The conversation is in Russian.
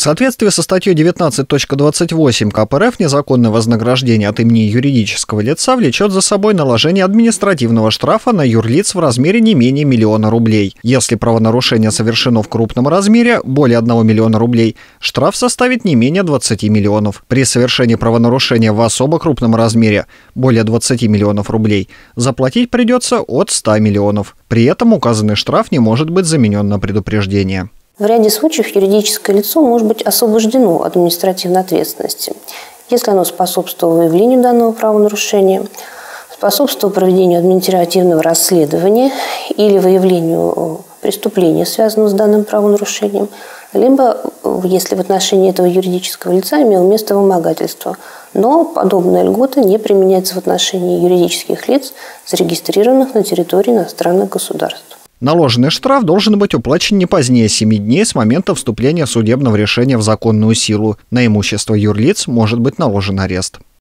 соответствии со статьей 19.28 КП РФ незаконное вознаграждение от имени юридического лица влечет за собой наложение административного штрафа на юрлиц в размере не менее 1 000 000 рублей. Если правонарушение совершено в крупном размере, более 1 000 000 рублей, штраф составит не менее 20 миллионов. При совершении правонарушения в особо крупном размере, более 20 миллионов рублей, заплатить придется от 100 миллионов. При этом указанный штраф не может быть заменен на предупреждение. В ряде случаев юридическое лицо может быть освобождено от административной ответственности, если оно способствовало выявлению данного правонарушения, способствовало проведению административного расследования или выявлению преступления, связанного с данным правонарушением, либо если в отношении этого юридического лица имело место вымогательство. Но подобная льгота не применяется в отношении юридических лиц, зарегистрированных на территории иностранных государств. Наложенный штраф должен быть уплачен не позднее 7 дней с момента вступления судебного решения в законную силу. На имущество юрлиц может быть наложен арест.